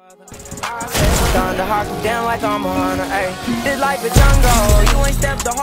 Thunder hawk down like I'm a hunter, ayy. This life a jungle, you ain't stepped on